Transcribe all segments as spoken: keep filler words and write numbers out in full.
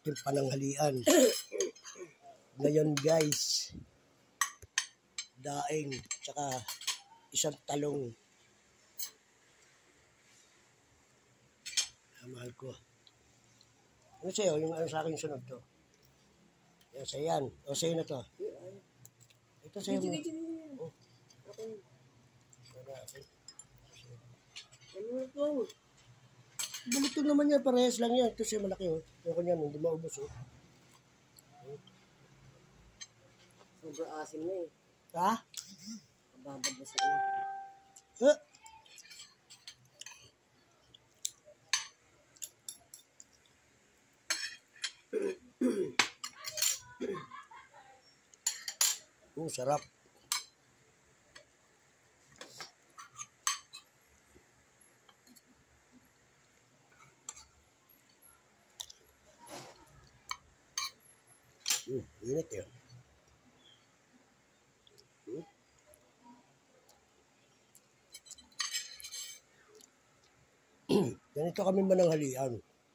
ating pananghalian. Ngayon guys, daing, tsaka isang talong. Ah, mahal ko. Ano sa'yo? Yung ano sa akin sunod to? Yan, sa'yo yan. O sa'yo na to. Ito sa'yo mo. Oh. Ano ito? Balito naman yan, parehas lang yan. Ito sa'yo malaki oh. Yung kanyan, hindi maubos oh. Sobrang asim na eh. Ha? Babad na sa ano. Eh? Oh, sarap. Hmm, init yun. Hmm. Ganito kami mananghalian.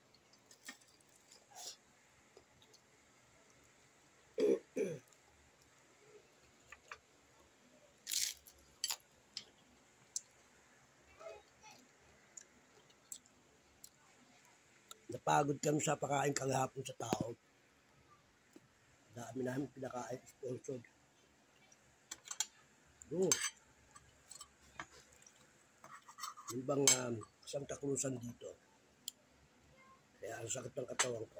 Napagod kami sa pakain kahapon sa tao. Dami namin pinakain, sponsored. Oh. Yung bang um, Santa Cruzan dito. Kaya ang sakit ng katawan ko.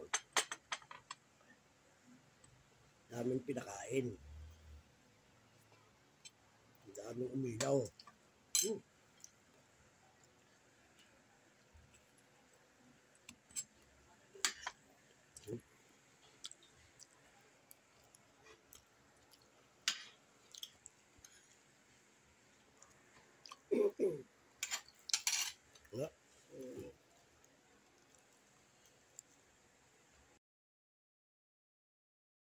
Daming pinakain. Daming umilaw. Hmm. Hmm.